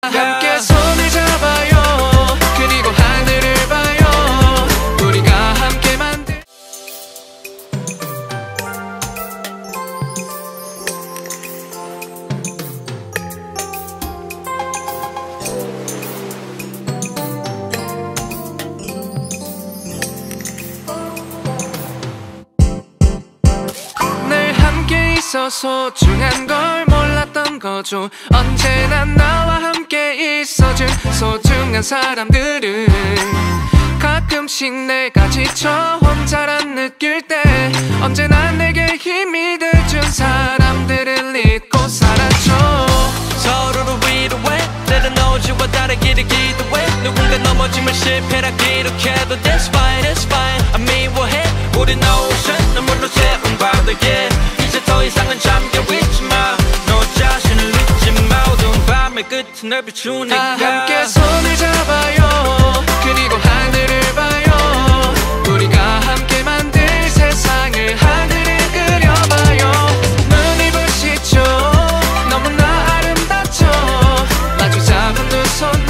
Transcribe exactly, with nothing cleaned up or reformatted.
함께 손을 잡아요. 그리고 하늘을 봐요. 우리가 함께 만든 늘 함께 있어 소중한 걸 몰랐던 거죠. 언제나 나와 함께 있어준 소중한 사람들은 가끔씩 내가 지쳐 혼자란 느낄 때 언제나 내게 힘이 돼준 사람들을 잊고 살았죠. 서로를 위로해 내려놓지와 다르기를 기도해. 누군가 넘어지면 실패라 기록해도 That's fine, that's fine. 안 미워해 우린 ocean 눈물로 세운 바다에 이제 더 이상은 잠겨있지마. 너 자신을 잊지마. 어두운 밤의 끝은 널 비추니까 다 함께 손을 잡아요. 그리고 하늘을 봐요. 우리가 함께 만들 세상을 하늘을 그려봐요. 눈이 부시죠. 너무나 아름답죠. 마주 잡은 두 손